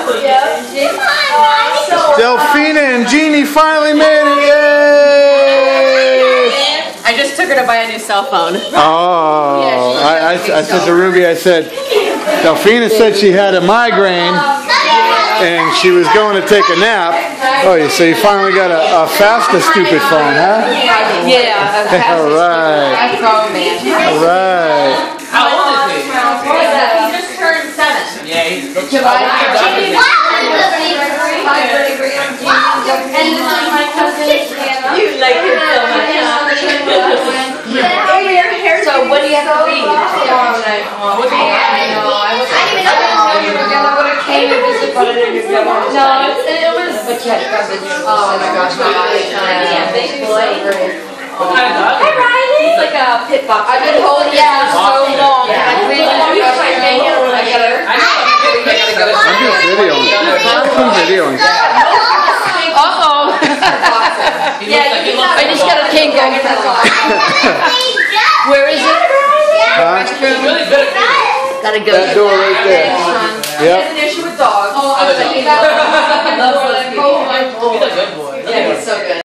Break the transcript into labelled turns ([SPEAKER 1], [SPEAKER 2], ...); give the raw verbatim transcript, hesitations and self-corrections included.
[SPEAKER 1] Delfina and Jeannie finally made it. Yay!
[SPEAKER 2] I just took her to buy a new cell phone.
[SPEAKER 1] Oh, I, I, I said to Ruby, I said, Delfina said she had a migraine and she was going to take a nap. Oh, so you finally got a, a faster stupid phone, huh?
[SPEAKER 2] Yeah.
[SPEAKER 1] All right.
[SPEAKER 2] That's grown, man.
[SPEAKER 1] All right.
[SPEAKER 3] How old is he?
[SPEAKER 2] He just turned seven.
[SPEAKER 3] Yeah, he's good.
[SPEAKER 2] Hi, Gregory. And this is my cousin, Hannah. You like it so much. So what do you have to read? Oh, I know. I was. I didn't even know you were gonna go to Kaila to visit, but I didn't go. No, it was. But you had to go visit. Oh my gosh, my God. Yeah, big boy. Hi, Riley. He's like a pit box. I've been holding him for so long. Yeah. I really want to try to hang out when I get her. I know.
[SPEAKER 1] I'm just videoing. I'm videoing.
[SPEAKER 2] Uh-oh. Yeah, you I just got a king going for the Where is it?
[SPEAKER 1] Huh?
[SPEAKER 3] Really good at it.
[SPEAKER 2] Gotta go.
[SPEAKER 1] That door right there.
[SPEAKER 2] Yep.
[SPEAKER 1] Yep.
[SPEAKER 2] An issue with dogs. Oh, I love those people.
[SPEAKER 3] He's a good boy.
[SPEAKER 2] Yeah, he's so good.